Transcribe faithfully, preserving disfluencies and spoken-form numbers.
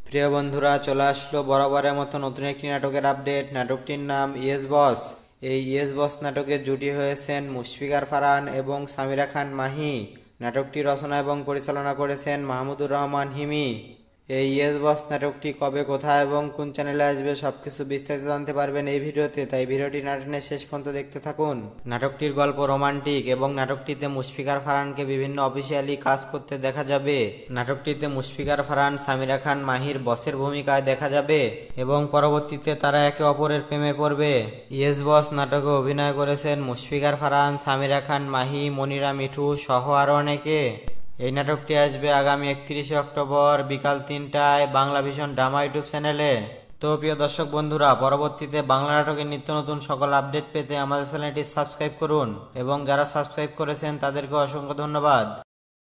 প্রিয় বন্ধুরা, চলে আসলো বরাবরের মতো নতুন একটি নাটকের আপডেট। নাটকটির নাম ইয়েস বস। এই ইয়েস বস নাটকের জুটি হয়েছেন মুশফিকার ফারহান এবং সামিরা খান মাহি। নাটকটি রচনা এবং পরিচালনা করেছেন মাহমুদুর রহমান হিমি। এই ইয়েস বস নাটকটি কবে, কোথায় এবং কোন চ্যানেলে আসবে সবকিছু বিস্তারিত জানতে পারবেন এই ভিডিওতে, তাই ভিডিওটি না টেনে শেষ পর্যন্ত দেখতে থাকুন। নাটকটির গল্প রোমান্টিক এবং নাটকটিতে মুশফিকার ফারহানকে বিভিন্ন অফিসিয়ালি কাজ করতে দেখা যাবে। নাটকটিতে মুশফিকার ফারহান সামিরা খান মাহির বসের ভূমিকায় দেখা যাবে এবং পরবর্তীতে তারা একে অপরের প্রেমে পড়বে। ইয়েস বস নাটকে অভিনয় করেছেন মুশফিকার ফারহান, সামিরা খান মাহি, মনিরা মিঠু সহ আরো অনেকে। এই নাটকটি আসবে আগামী একত্রিশে অক্টোবর বিকাল তিনটায় বাংলা ভিশন ড্রামা ইউটিউব চ্যানেলে। তো প্রিয় দর্শক বন্ধুরা, পরবর্তীতে বাংলা নাটকের নিত্য নতুন সকল আপডেট পেতে আমাদের চ্যানেলটি সাবস্ক্রাইব করুন এবং যারা সাবস্ক্রাইব করেছেন তাদেরকে অসংখ্য ধন্যবাদ।